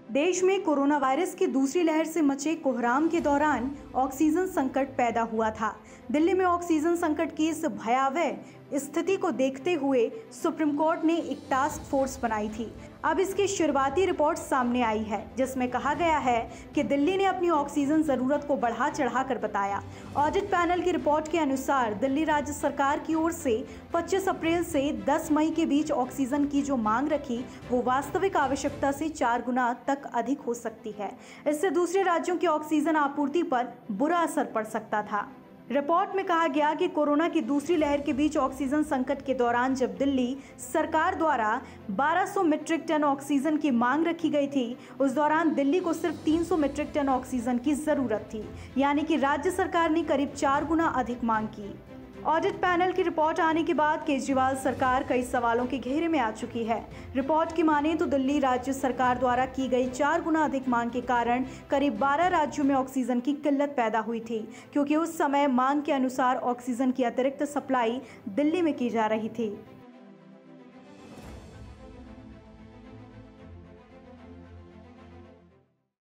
देश में corona virus की दूसरी लहर से मचे कोहराम के दौरान ऑक्सीजन संकट पैदा हुआ था। दिल्ली में ऑक्सीजन संकट की इस भयावह स्थिति को देखते हुए सुप्रीम कोर्ट ने एक टास्क फोर्स बनाई थी। अब इसकी शुरुआती रिपोर्ट सामने आई है, जिसमें कहा गया है कि दिल्ली ने अपनी ऑक्सीजन जरूरत को बढ़ा चढ़ाकर बताया। ऑडिट पैनल की रिपोर्ट के अनुसार दिल्ली राज्य सरकार की ओर से 25 अप्रैल से 10 मई के बीच ऑक्सीजन की जो मांग रखी वो वास्तविक आवश्यकता से 4 गुना तक अधिक हो सकती है। इससे दूसरे राज्यों की ऑक्सीजन आपूर्ति पर बुरा असर पड़ सकता था। रिपोर्ट में कहा गया कि कोरोना की दूसरी लहर के बीच ऑक्सीजन संकट के दौरान जब दिल्ली सरकार द्वारा 1200 मीट्रिक टन ऑक्सीजन की मांग रखी गई थी, उस दौरान दिल्ली को सिर्फ 300 मीट्रिक टन ऑक्सीजन की जरूरत थी, यानी कि राज्य सरकार ने करीब 4 गुना अधिक मांग की। ऑडिट पैनल की रिपोर्ट आने के बाद केजरीवाल सरकार कई सवालों के घेरे में आ चुकी है। रिपोर्ट की माने तो दिल्ली राज्य सरकार द्वारा की गई 4 गुना अधिक मांग के कारण करीब 12 राज्यों में ऑक्सीजन की किल्लत पैदा हुई थी, क्योंकि उस समय मांग के अनुसार ऑक्सीजन की अतिरिक्त सप्लाई दिल्ली में की जा रही थी।